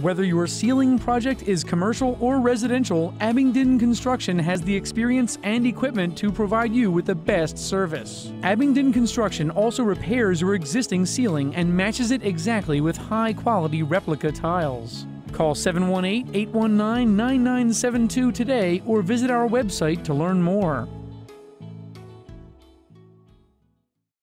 Whether your ceiling project is commercial or residential, Abingdon Construction has the experience and equipment to provide you with the best service. Abingdon Construction also repairs your existing ceiling and matches it exactly with high-quality replica tiles. Call 718-819-9972 today or visit our website to learn more.